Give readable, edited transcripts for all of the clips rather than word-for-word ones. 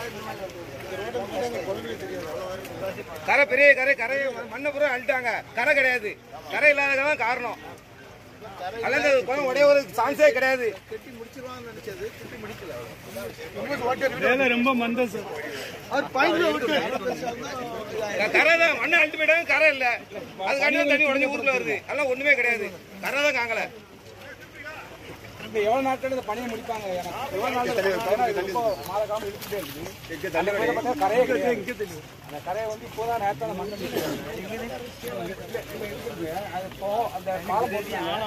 கரை பெரிய கரை மண்ணை பூரா அழுட்டாங்க. கரை கிடையாது. கரை இல்லாததான் காரணம். அல்லது குளம் உடைய ஒரு சான்ஸே கிடையாது. ரொம்ப மந்தம் சார். கரை தான் மண்ணை அழுட்டு போயிட்டாங்க. கரை இல்ல, அது கண்ணு தண்ணி உடஞ்சி ஊருக்குள்ள வருது. அதெல்லாம் ஒண்ணுமே கிடையாது. கரை தான் காங்கல. எவ்வளவு நாட்கள் இந்த பணியை முடிப்பாங்க? எவ்வளவு நாள் மாத காலம் இழுத்துட்டே இருக்குது. கரையே கிடையாது. அந்த கரையை வந்து இப்போதான் நேரத்தான மண் அது இப்போ அந்த பாலம் போட்டீங்கன்னா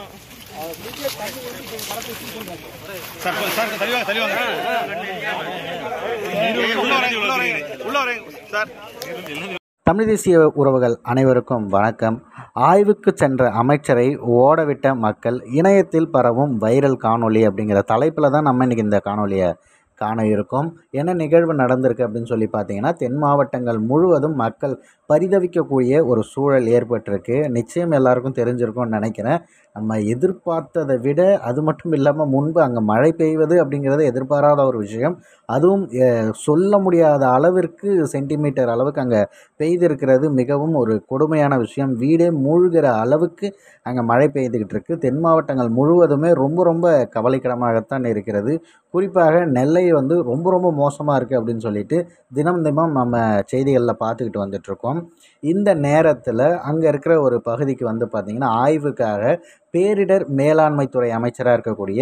தமிழ் தேசிய உறவுகள் அனைவருக்கும் வணக்கம். ஆய்வுக்கு சென்ற அமைச்சரை ஓடவிட்ட மக்கள், இணையத்தில் பரவும் வைரல் காணொளி அப்படிங்கிற தலைப்பில் தான் நம்ம இன்றைக்கி இந்த காணொலியை காண இருக்கோம். என்ன நிகழ்வு நடந்திருக்கு அப்படின்னு சொல்லி பார்த்தீங்கன்னா, தென் மாவட்டங்கள் முழுவதும் மக்கள் பரிதவிக்கக்கூடிய ஒரு சூழல் ஏற்பட்டிருக்கு. நிச்சயம் எல்லாருக்கும் தெரிஞ்சிருக்கும்னு நினைக்கிறேன். நம்ம எதிர்பார்த்ததை விட அது மட்டும் இல்லாமல் முன்பு அங்கே மழை பெய்வது அப்படிங்கிறது எதிர்பாராத ஒரு விஷயம். அதுவும் சொல்ல முடியாத அளவிற்கு சென்டிமீட்டர் அளவுக்கு அங்கே பெய்திருக்கிறது மிகவும் ஒரு கொடுமையான விஷயம். வீடே மூழ்கிற அளவுக்கு அங்கே மழை பெய்துக்கிட்டு இருக்குது. தென் மாவட்டங்கள் முழுவதுமே ரொம்ப ரொம்ப கவலைக்கிடமாகத்தான் இருக்கிறது. குறிப்பாக நெல்லை வந்து ரொம்ப ரொம்ப மோசமாக இருக்குது அப்படின்னு சொல்லிட்டு தினம் நம்ம செய்திகளில் பார்த்துக்கிட்டு வந்துட்ருக்கோம். இந்த நேரத்தில் அங்கே இருக்கிற ஒரு பகுதிக்கு வந்து பார்த்திங்கன்னா ஆய்வுக்காக பேரிடர் மேலாண்மை துறை அமைச்சராக இருக்கக்கூடிய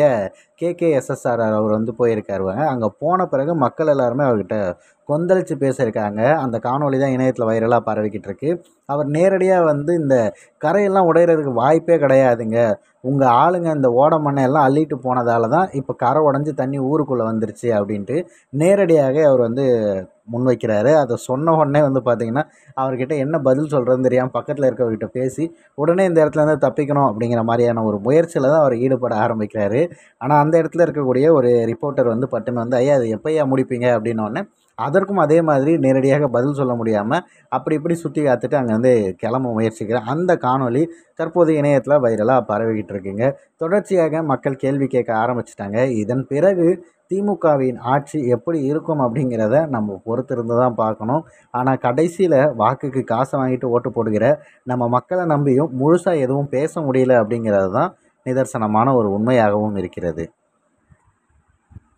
KKSSR அவர் வந்து போயிருக்காருவாங்க. அங்கே போன பிறகு மக்கள் எல்லாருமே அவர்கிட்ட கொந்தளித்து பேசியிருக்காங்க. அந்த காணொளி தான் இணையத்தில் வைரலாக பரவிக்கிட்டு இருக்கு. அவர் நேரடியாக வந்து இந்த கரையெல்லாம் உடையிறதுக்கு வாய்ப்பே கிடையாதுங்க, உங்கள் ஆளுங்க இந்த ஓட மண்ணையெல்லாம் அள்ளிட்டு போனதால தான் இப்போ கரை உடஞ்சி தண்ணி ஊருக்குள்ளே வந்துருச்சு அப்படின்ட்டு நேரடியாக அவர் வந்து முன்வைக்கிறாரு. அதை சொன்ன உடனே வந்து பார்த்திங்கன்னா அவர்கிட்ட என்ன பதில் சொல்கிறதுன்னு தெரியாமல் பக்கத்தில் இருக்கவர்கிட்ட பேசி உடனே இந்த இடத்துலேருந்து தப்பிக்கணும் அப்படிங்கிற மாதிரியான ஒரு முயற்சியில் தான் அவர் ஈடுபட ஆரம்பிக்கிறாரு. ஆனால் அந்த இடத்துல இருக்கக்கூடிய ஒரு ரிப்போர்ட்டர் வந்து பட்டுன்னு வந்து, ஐயா அது எப்போயா முடிப்பீங்க அப்படின்னோடனே அதற்கும் அதே மாதிரி நேரடியாக பதில் சொல்ல முடியாமல் அப்படி இப்படி சுற்றி காத்துட்டு அங்கே வந்து கிளம்ப முயற்சிக்கிறேன். அந்த காணொளி தற்போது இணையத்தில் வைரலாக பரவிக்கிட்டு இருக்குங்க. தொடர்ச்சியாக மக்கள் கேள்வி கேட்க ஆரம்பிச்சிட்டாங்க. இதன் பிறகு திமுகவின் ஆட்சி எப்படி இருக்கும் அப்படிங்கிறத நம்ம பொறுத்திருந்து தான் பார்க்கணும். ஆனால் கடைசியில் வாக்குக்கு காசை வாங்கிட்டு ஓட்டு போடுகிற நம்ம மக்களை நம்பியும் முழுசாக எதுவும் பேச முடியல அப்படிங்கிறது தான் நிதர்சனமான ஒரு உண்மையாகவும் இருக்கிறது.